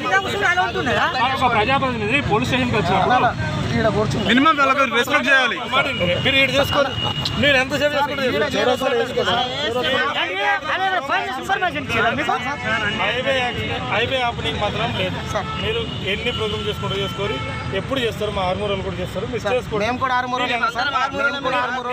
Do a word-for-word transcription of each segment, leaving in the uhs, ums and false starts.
ప్రజాప్రతినిధి పోలీస్ స్టేషన్కి వచ్చినప్పుడు మినిమం వాళ్ళకి రెస్పెక్ట్ చేయాలి. మీరు ఇటు చేసుకోండి, మీరు ఎంతసేపు హైవే ఆపనికి మాత్రం లేదు. మీరు ఎన్ని ప్రోగ్రామ్ చేసుకుంటూ చేసుకోరు, ఎప్పుడు చేస్తారు, మా ఆర్మూర్ వాళ్ళు కూడా చేస్తారు, మీరు చేసుకోండి. మేము కూడా ఆర్మూర్ సార్, నేను కూడా ఆర్మూర్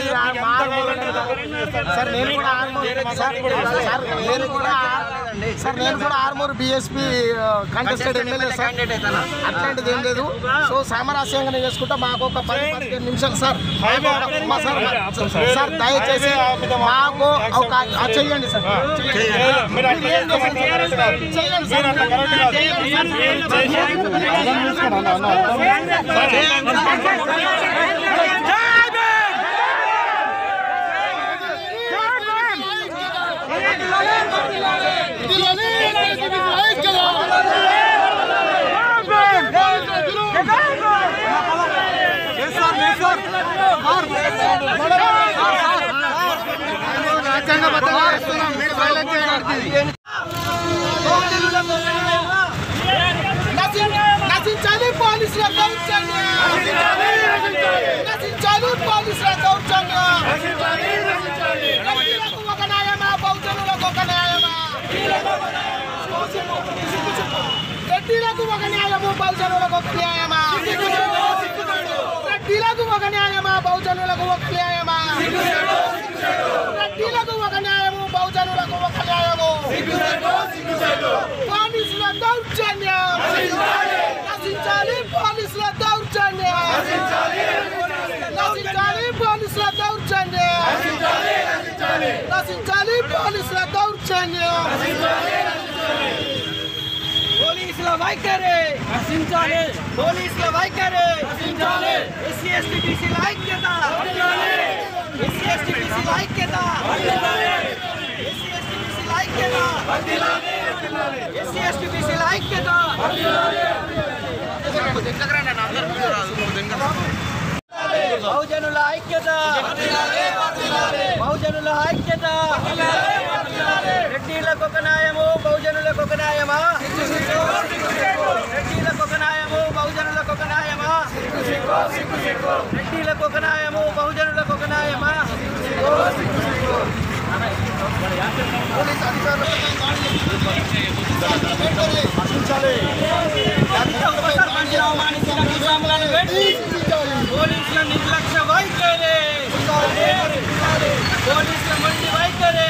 సార్, నేను కూడా Armoor BSP contested MLA sir. అట్లాంటిది ఏం లేదు. సో సామరస్యంగానే చేసుకుంటా. మాకు ఒక పది పదిహేను నిమిషాలు సార్ సార్ దయచేసి మాకు ఒక చెయ్యండి సార్. నశించాలి పోలీసుల దౌర్జన్యం, నశించాలి పోలీసుల దౌర్జన్యం. రెడ్డిలకు ఒక న్యాయమా, బహుజనులకు ఒక న్యాయమా? రెడ్డిలకు ఒక న్యాయము, బహుజనులకు ఒక న్యాయమా? రెడ్డిలకు ఒక న్యాయమా, బహుజనులకు ఒక న్యాయమా? రెడ్డిలకు ఒక న్యాయము, బహుజనులకు ఒక న్యాయము. పోలీసుల దౌర్జన్యం నశించాలి, పోలీసుల దౌర్జన్యం నశించాలి, పోలీసుల దౌర్జన్యం నశించాలి, పోలీసుల దౌర్జన్యం. పోలీసుల వైఖరి నశించాలి, పోలీసుల వైఖరి నశించాలి. ఎస్సీ ఎస్టీ బీసీల ఐక్యత, ఎస్సీ ఎస్టీ బీసీల ఐక్యత, ఎస్సీ ఎస్టీ బీసీల ఐక్యత, ఎస్సీ ఎస్టీ బీసీల ఐక్యత. బహుజనుల ఐక్యత, బహుజనుల ఐక్యత. రెడ్డిలకు ఒక న్యాయము, బహుజనులకు ఒక న్యాయమా? రెడ్డిలకు ఒక న్యాయము, బహుజనులకు ఒక న్యాయమా? రెడ్డిలకు ఒక న్యాయము, బహుజనులకు ఒక న్యాయమా? పోలీసుల నిర్లక్ష్య వైఖరి, పోలీసుల మండి వైఖరి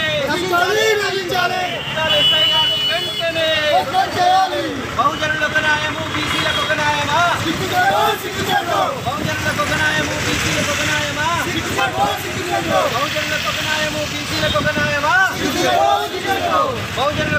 వెంటనే. బహుజనులకు న్యాయము, బీసీలకు ఒక న్యాయమా? బహుజనులకు ఒక న్యాయము, బీసీలకు ఒక న్యాయమా? బహుజనులకు ఒక న్యాయము, బీసీలకు ఒక న్యాయమా? బహుజనుల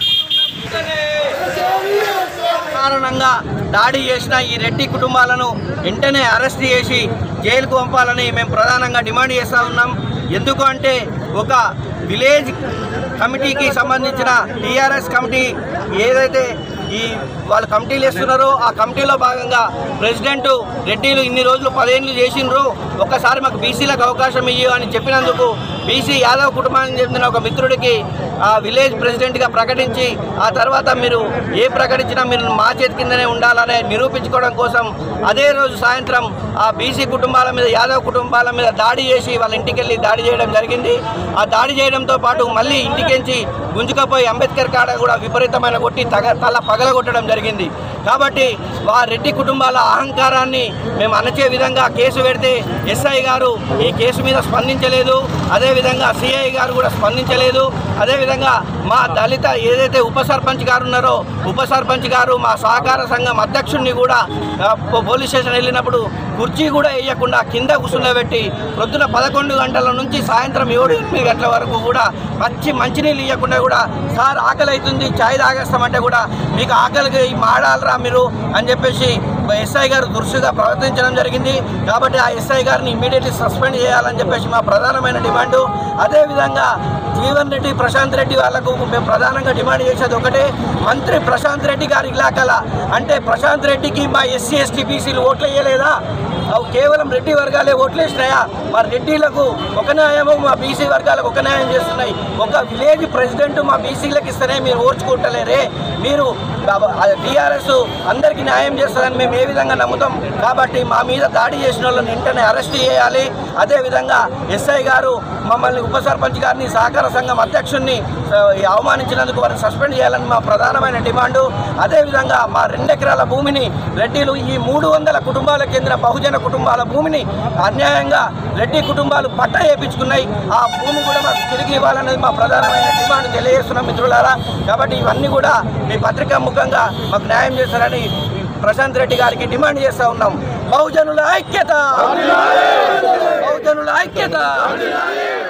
కారణంగా దాడి చేసిన ఈ రెడ్డి కుటుంబాలను వెంటనే అరెస్ట్ చేసి జైలుకు పంపాలని మేము ప్రధానంగా డిమాండ్ చేస్తూ ఉన్నాం. ఎందుకు అంటే ఒక విలేజ్ కమిటీకి సంబంధించిన టీఆర్ఎస్ కమిటీ ఏదైతే ఈ వాళ్ళు కమిటీలు వేస్తున్నారో ఆ కమిటీలో భాగంగా ప్రెసిడెంట్ రెడ్డిలు ఇన్ని రోజులు పదేళ్ళు చేసినారు, ఒక్కసారి మాకు బీసీలకు అవకాశం ఇయ్యు అని చెప్పినందుకు బీసీ యాదవ్ కుటుంబానికి చెందిన ఒక మిత్రుడికి ఆ విలేజ్ ప్రెసిడెంట్గా ప్రకటించి ఆ తర్వాత మీరు ఏ ప్రకటించినా మీరు మా చేతి కిందనే ఉండాలనే నిరూపించుకోవడం కోసం అదే రోజు సాయంత్రం ఆ బీసీ కుటుంబాల మీద యాదవ్ కుటుంబాల మీద దాడి చేసి వాళ్ళ ఇంటికి వెళ్ళి దాడి చేయడం జరిగింది. ఆ దాడి చేయడంతో పాటు మళ్ళీ ఇంటికెంచి గుంజుకపోయి అంబేద్కర్ కాడ కూడా విపరీతమైన కొట్టి తగ తల పగలగొట్టడం జరిగింది. కాబట్టి ఆ రెడ్డి కుటుంబాల అహంకారాన్ని మేము అణచే విధంగా కేసు పెడితే ఎస్ఐ గారు ఈ కేసు మీద స్పందించలేదు, అదేవిధంగా సిఐ గారు కూడా స్పందించలేదు. అదేవిధంగా మా దళిత ఏదైతే ఉప సర్పంచ్ గారు ఉన్నారో ఉప సర్పంచ్ గారు మా సహకార సంఘం అధ్యక్షుడిని కూడా పోలీస్ స్టేషన్ వెళ్ళినప్పుడు కుర్చీ కూడా వేయకుండా కింద కూర్చుండబెట్టి ప్రొద్దున పదకొండు గంటల నుంచి సాయంత్రం ఏడు ఎనిమిది గంటల వరకు కూడా పచ్చి మంచినీళ్ళు ఇవ్వకుండా కూడా సార్ ఆకలి అవుతుంది ఛాయ్ తాగేస్తామంటే కూడా మీకు ఆకలికి మాడాలరా మీరు అని చెప్పేసి ఎస్ఐ గారు దురుసుగా ప్రవర్తించడం జరిగింది. కాబట్టి ఆ ఎస్ఐ గారిని ఇమ్మీడియట్లీ సస్పెండ్ చేయాలని చెప్పేసి మా ప్రధానమైన డిమాండు. అదేవిధంగా జీవన్ రెడ్డి, ప్రశాంత్ రెడ్డి వాళ్లకు మేము ప్రధానంగా డిమాండ్ చేసేది ఒకటే, మంత్రి ప్రశాంత్ రెడ్డి గారి ఇలాకాల అంటే ప్రశాంత్ రెడ్డికి మా ఎస్సీ ఎస్టీ బీసీలు ఓట్లు వేయలేదా? అవి కేవలం రెడ్డి వర్గాలే ఓట్లు వేసినాయా? మా రెడ్డిలకు ఒక న్యాయము, మా బీసీ వర్గాలకు ఒక న్యాయం చేస్తున్నాయి. ఒక విలేజ్ ప్రెసిడెంట్ మా బీసీలకు ఇస్తేనే మీరు ఓర్చుకుంటలేరే? మీరు టీఆర్ఎస్ అందరికీ న్యాయం చేస్తుందని మేము ఏ విధంగా నమ్ముతాం? కాబట్టి మా మీద దాడి చేసిన వాళ్ళని వెంటనే అరెస్ట్ చేయాలి. అదేవిధంగా ఎస్ఐ గారు మమ్మల్ని ఉప సర్పంచ్ గారిని, సహకార సంఘం అధ్యక్షుడిని అవమానించినందుకు వారిని సస్పెండ్ చేయాలని మా ప్రధానమైన డిమాండు. అదేవిధంగా మా రెండెకరాల భూమిని రెడ్డిలు, ఈ మూడు వందల కుటుంబాలకు చెందిన బహుజన కుటుంబాల భూమిని అన్యాయంగా రెడ్డి కుటుంబాలు పట్టా వేయించుకున్నాయి. ఆ భూమి కూడా మాకు తిరిగి ఇవ్వాలనేది మా ప్రధానమైన డిమాండ్ తెలియజేస్తున్నాం మిత్రులారా. కాబట్టి ఇవన్నీ కూడా మీ పత్రికా ముఖంగా మాకు న్యాయం చేస్తారని ప్రశాంత్ రెడ్డి గారికి డిమాండ్ చేస్తూ ఉన్నాం. బహుజనుల ఐక్యత, బహుజనుల ఐక్యత.